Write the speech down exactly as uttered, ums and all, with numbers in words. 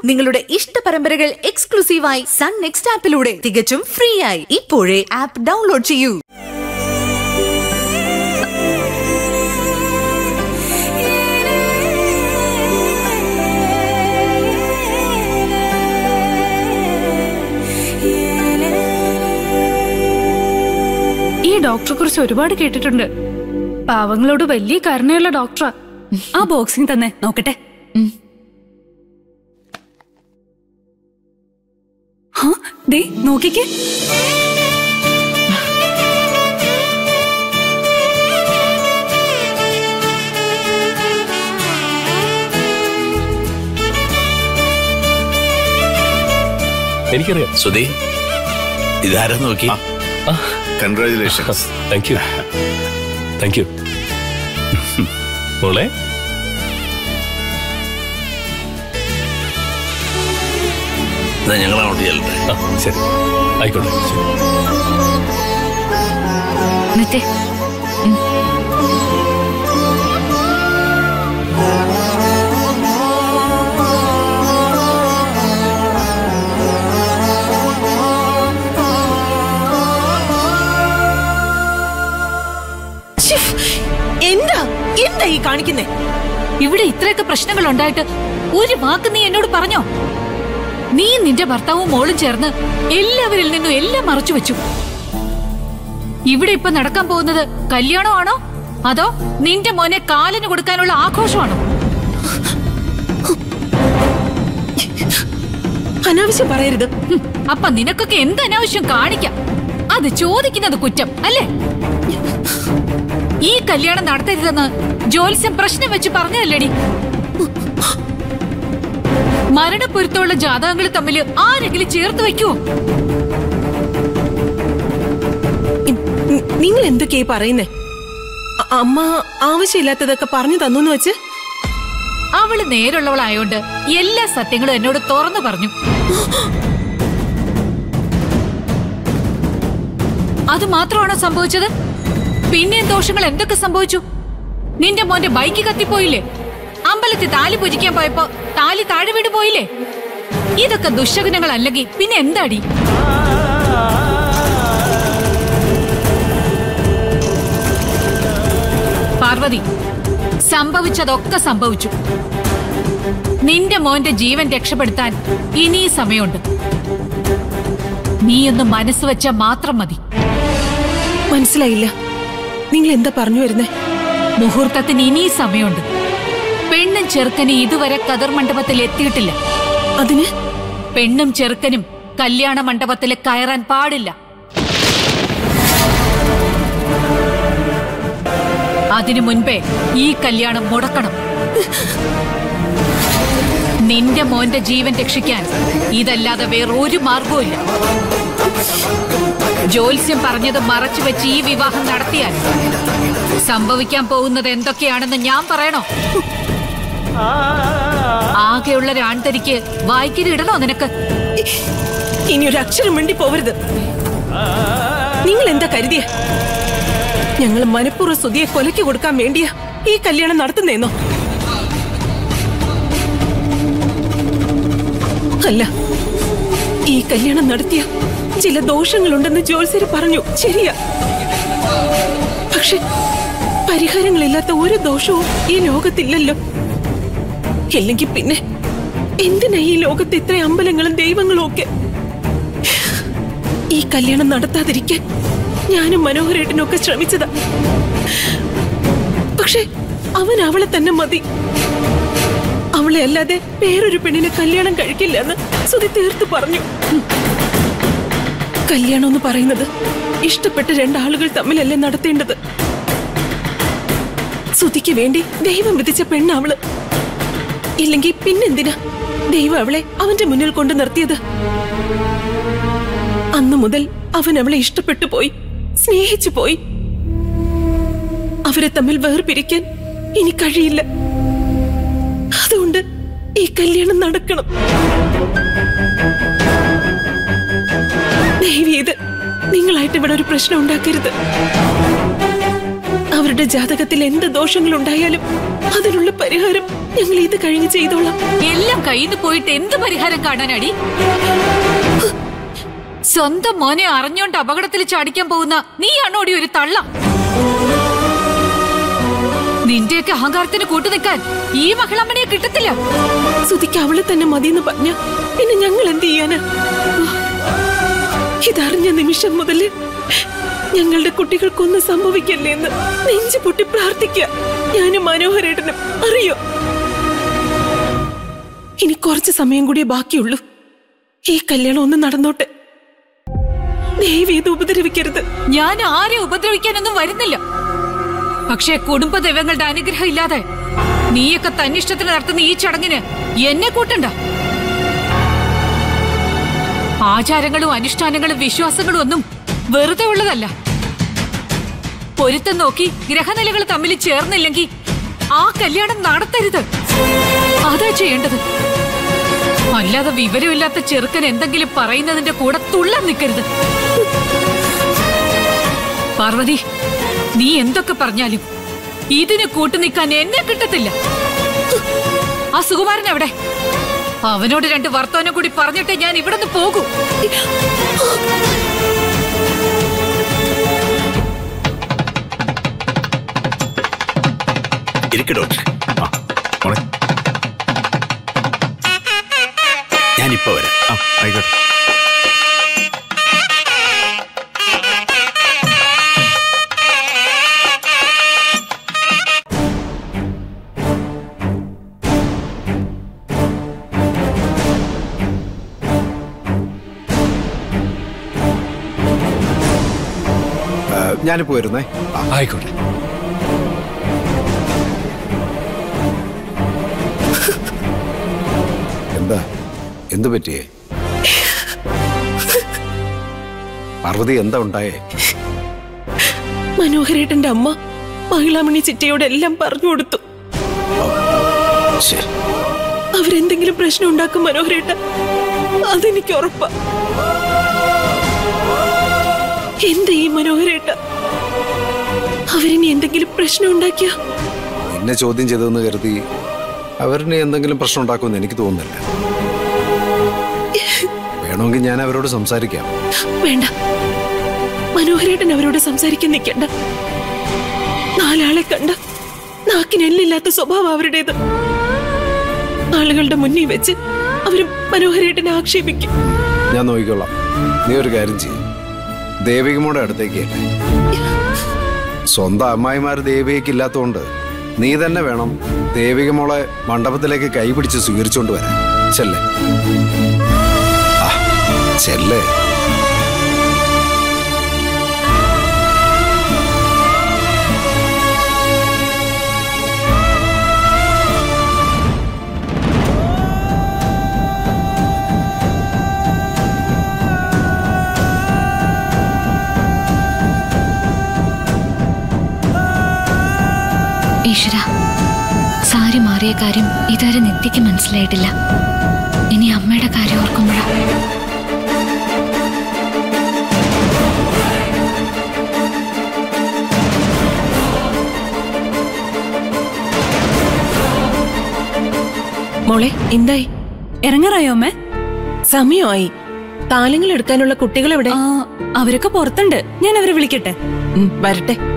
നിങ്ങളുടെ ഇഷ്ട പരമ്പരകൾ എക്സ്ക്ലൂസീവായി സൺ നെക്സ്റ്റ് ആപ്പിലൂടെ തികച്ചും ഫ്രീ ആയി. ഇപ്പോഴേ ആപ്പ് ഡൗൺലോഡ് ചെയ്യൂ. ഈ ഡോക്ടറെ കുറിച്ച് ഒരുപാട് കേട്ടിട്ടുണ്ട്. പാവങ്ങളോട് വലിയ കരുണയുള്ള ഡോക്ടറാ. ആ ബോക്സിംഗ് തന്നെ നോക്കട്ടെ. ദേ നോക്കിക്കേ. എനിക്കറിയാം സുധി, ഇതാരാ നോക്കി. Congratulations. Thank you thank you മോളെ. ഞങ്ങൾ അങ്ങോട്ട് ചെല്ലട്ടെ. ശരി, ആയിക്കോട്ടെ. എന്താ എന്താ ഈ കാണിക്കുന്നേ? ഇവിടെ ഇത്രയൊക്കെ പ്രശ്നങ്ങൾ ഉണ്ടായിട്ട് ഒരു വാക്ക് നീ എന്നോട് പറഞ്ഞോ? നീ നിന്റെ ഭർത്താവും മോളും ചേർന്ന് എല്ലാവരിൽ നിന്നും എല്ലാം മറച്ചു വെച്ചു. ഇവിടെ ഇപ്പൊ നടക്കാൻ പോകുന്നത് കല്യാണമാണോ അതോ നിന്റെ മോനെ കാലിന് കൊടുക്കാനുള്ള ആഘോഷമാണോ? അനാവശ്യം പറയരുത്. അപ്പൊ നിനക്കൊക്കെ എന്ത് അനാവശ്യം കാണിക്കാം? അത് ചോദിക്കുന്നത് കുറ്റം അല്ലേ? ഈ കല്യാണം നടത്തരുതെന്ന് ജോത്സ്യം പ്രശ്നം വെച്ച് പറഞ്ഞതല്ലേടി? മരണപ്പൊരുത്തമുള്ള ജാതകങ്ങൾ തമ്മിൽ ആരെങ്കിലും ചേർത്ത് വെക്കുവോ? നിങ്ങൾ എന്തൊക്കെയായി പറയുന്നേ? അമ്മ ആവശ്യമില്ലാത്തതൊക്കെ പറഞ്ഞു തന്നു വെച്ച്. അവള് നേരുള്ളവളായോണ്ട് എല്ലാ സത്യങ്ങളും എന്നോട് തുറന്നു പറഞ്ഞു. അത് മാത്രമാണോ സംഭവിച്ചത്? പിന്നെയും ദോഷങ്ങൾ എന്തൊക്കെ സംഭവിച്ചു? നിന്റെ മോന്റെ ബൈക്ക് കത്തിപ്പോയില്ലേ? അമ്പലത്തിൽ താലി പൂജിക്കാൻ പോയപ്പോ താലി താഴെ വീട് പോയില്ലേ? ഇതൊക്കെ ദുശകുനങ്ങൾ അല്ലെങ്കിൽ പിന്നെ എന്താടി? പാർവതി, സംഭവിച്ചതൊക്കെ സംഭവിച്ചു. നിന്റെ മോന്റെ ജീവൻ രക്ഷപ്പെടുത്താൻ ഇനി സമയമുണ്ട്. നീയൊന്ന് മനസ്സ് വെച്ചാൽ മാത്രം മതി. മനസ്സിലായില്ല, നിങ്ങൾ എന്താ പറഞ്ഞു വരുന്നേ? മുഹൂർത്തത്തിന് ഇനി സമയമുണ്ട്. പെണ്ണും ചെറുക്കനും ഇതുവരെ കതിർ മണ്ഡപത്തിൽ എത്തിയിട്ടില്ല. അതിന് പെണ്ണും ചെറുക്കനും കല്യാണ മണ്ഡപത്തിൽ കയറാൻ പാടില്ല. അതിനു മുൻപേ ഈ കല്യാണം മുടക്കണം. നിന്റെ മോന്റെ ജീവൻ രക്ഷിക്കാൻ ഇതല്ലാതെ വേറൊരു മാർഗവുമില്ല. ജോത്സ്യം പറഞ്ഞത് മറച്ചു വെച്ച് ഈ വിവാഹം നടത്തിയാൽ സംഭവിക്കാൻ പോകുന്നത് എന്തൊക്കെയാണെന്ന് ഞാൻ പറയണോ? ആകെയുള്ള രാൺതരിക്ക് വായിക്കരി ഇടണോ നിനക്ക്? ഇനി ഒരു അക്ഷരം വേണ്ടി പോവരുത്. നിങ്ങൾ എന്താ കരുതിയ ഞങ്ങൾ മനഃപൂർവ്വ സുധിയെ കൊലയ്ക്ക് കൊടുക്കാൻ വേണ്ടിയാ ഈ കല്യാണം നടത്തുന്നേന്നോ? അല്ല, ഈ കല്യാണം നടത്തിയ ചില ദോഷങ്ങളുണ്ടെന്ന് ജോത്സ്യര് പറഞ്ഞു, ശരിയാ. പക്ഷെ പരിഹാരങ്ങളില്ലാത്ത ഒരു ദോഷവും ഈ ലോകത്തില്ലല്ലോ. ഇല്ലെങ്കിൽ പിന്നെ എന്തിനാ ഈ ലോകത്ത് ഇത്ര അമ്പലങ്ങളും ദൈവങ്ങളും ഒക്കെ? ഈ കല്യാണം നടത്താതിരിക്കാൻ ഞാനും മനോഹരേട്ടനും ഒക്കെ ശ്രമിച്ചതാ. പക്ഷെ അവൻ അവളെ തന്നെ മതി. അവളെ അല്ലാതെ വേറൊരു പെണ്ണിനെ കല്യാണം കഴിക്കില്ല എന്ന് സുധി തീർത്തു പറഞ്ഞു. കല്യാണം എന്ന് പറയുന്നത് ഇഷ്ടപ്പെട്ട രണ്ടാളുകൾ തമ്മിലല്ലേ നടത്തേണ്ടത്? സുധിക്ക് വേണ്ടി ദൈവം വിധിച്ച പെണ്ണ് അവള്. ഇല്ലെങ്കിൽ പിന്നെന്തിനാ ദൈവം അവളെ അവന്റെ മുന്നിൽ കൊണ്ട് നിർത്തിയത്? അന്നു മുതൽ അവൻ അവളെ ഇഷ്ടപ്പെട്ടു പോയി, സ്നേഹിച്ചു പോയി. അവരെ തമ്മിൽ വേർപിരിക്കാൻ ഇനി കഴിയില്ല. അതുകൊണ്ട് ഈ കല്യാണം നടക്കണം. ദയവ് ചെയ്ത് നിങ്ങളായിട്ട് ഇവിടെ ഒരു പ്രശ്നം ഉണ്ടാക്കരുത്. അവരുടെ ജാതകത്തിൽ എന്ത് ദോഷങ്ങൾ ഉണ്ടായാലും അതിനുള്ള പരിഹാരം ഞങ്ങൾ ഇത് കഴിഞ്ഞ് ചെയ്തോളാം. എല്ലാം കയ്യിൽ പോയിട്ട് എന്ത് പരിഹാരം കാണാനടി? സ്വന്തം മോനെ അറിഞ്ഞോണ്ട് അപകടത്തിൽ ചാടിക്കാൻ പോകുന്ന നീയാണോടി ഒരു തള്ള? നിന്റെയൊക്കെ അഹങ്കാരത്തിന് കൂട്ടു നിൽക്കാൻ ഈ മഹിളമ്മനെ കിട്ടത്തില്ല. സുധിക്ക് അവളെ തന്നെ മതിയെന്ന് പറഞ്ഞ പിന്നെ ഞങ്ങൾ എന്ത് ചെയ്യാനാ? ഇതറിഞ്ഞ നിമിഷം മുതല് ഞങ്ങളുടെ കുട്ടികൾക്കൊന്നും സംഭവിക്കല്ലേ എന്ന് നെഞ്ചു പൊട്ടി പ്രാർത്ഥിക്കുക. ഞാനും മനോഹരേട്ടനും അറിയോ? ഇനി കുറച്ച് സമയം കൂടിയേ ബാക്കിയുള്ളൂ. ഈ കല്യാണം ഒന്ന് നടന്നോട്ടെ. ദേവി ഇത് ഉപദ്രവിക്കരുത്. ഞാൻ ആരെ ഉപദ്രവിക്കാനൊന്നും വരുന്നില്ല. പക്ഷേ കുടുംബ ദൈവങ്ങളുടെ അനുഗ്രഹം ഇല്ലാതെ നീയൊക്കെ തന്നിഷ്ടത്തിന് നടത്തുന്ന ഈ ചടങ്ങിന് എന്നെ കൂട്ടണ്ട. ആചാരങ്ങളും അനുഷ്ഠാനങ്ങളും വിശ്വാസങ്ങളും ഒന്നും വെറുതെ ഉള്ളതല്ല. പൊരുത്തം നോക്കി ഗ്രഹനിലകൾ തമ്മിൽ ചേർന്നില്ലെങ്കിൽ ആ കല്യാണം നടത്തരുത്. അതാ ചെയ്യേണ്ടത്. അല്ലാതെ വിവരമില്ലാത്ത ചെറുക്കൻ എന്തെങ്കിലും പറയുന്നതിന്റെ കൂടെ തുള്ളാൻ നിൽക്കരുത്. പാർവതി, നീ എന്തൊക്കെ പറഞ്ഞാലും ഇതിന് കൂട്ടുനിൽക്കാൻ എന്നെ കിട്ടത്തില്ല. ആ സുകുമാരൻ എവിടെ? അവനോട് രണ്ട് വർത്തമാനം കൂടി പറഞ്ഞിട്ട് ഞാൻ ഇവിടെ നിന്ന് പോകൂ. ഇരിക്ക് ഡോക്ടർ. ഞാനിപ്പോ വരാം. ആയിക്കോട്ടെ. ഞാനിപ്പോ വരുന്നേ. ആയിക്കോട്ടെ. എന്താ എന്തു പറ്റിയേ? പാർവതി, എന്താ ഉണ്ടായേ? മനോഹരേട്ടന്റെ അമ്മ മഹിളാമണി ചിറ്റയോട് എല്ലാം പറഞ്ഞു കൊടുത്തു. അവരെന്തെങ്കിലും പ്രശ്നം ഉണ്ടാക്കും മനോഹരേട്ട, അതെനിക്ക് ഉറപ്പാ. എന്താ ഈ മനോഹരേട്ട, അവരിനി എന്തെങ്കിലും പ്രശ്നം ഉണ്ടാക്കിയ? എന്നെ ചോദ്യം ചെയ്തതെന്ന് കരുതി അവരിന് എന്തെങ്കിലും പ്രശ്നം ഉണ്ടാക്കുമെന്ന് എനിക്ക് തോന്നുന്നില്ല. വേണമെങ്കിൽ ഞാൻ അവരോട് സംസാരിക്കാം. വേണ്ട, മനോഹരേട്ടൻ അവരോട് സംസാരിക്കാൻ നിൽക്കണ്ട. നാലാളെ കണ്ട നാക്കിനെല്ലില്ലാത്ത സ്വഭാവം അവരുടേത്. ആളുകളുടെ മുന്നിൽ വെച്ച് അവര് മനോഹരേട്ടനെ ആക്ഷേപിക്കും. ഞാൻ നോക്കിക്കൊള്ളാം. നീ ഒരു കാര്യം ചെയ്യും, ദേവികമ്മയുടെ അടുത്തേക്ക്. സ്വന്തം അമ്മായിമാര് ദേവികയ്ക്ക് ഇല്ലാത്തതുകൊണ്ട് നീ തന്നെ വേണം ദേവികമ്മോളെ മണ്ഡപത്തിലേക്ക് കൈപിടിച്ച് സ്വീകരിച്ചുകൊണ്ട് വരാൻ. ചെല്ലേ ചെല്ലേ. ഈശ്വര, സാരി മാറിയ കാര്യം ഇതുവരെ നിത്യക്ക് മനസ്സിലായിട്ടില്ല. ഇനി അമ്മയുടെ കാര്യം ഓർക്കുമ്പോഴാ. മോളെ, എന്തായി? ഇറങ്ങാറായോ അമ്മേ? സമയമായി. താലങ്ങൾ എടുക്കാനുള്ള കുട്ടികൾ എവിടെ? അവരൊക്കെ പുറത്തുണ്ട്. ഞാൻ അവരെ വിളിക്കട്ടെ. വരട്ടെ.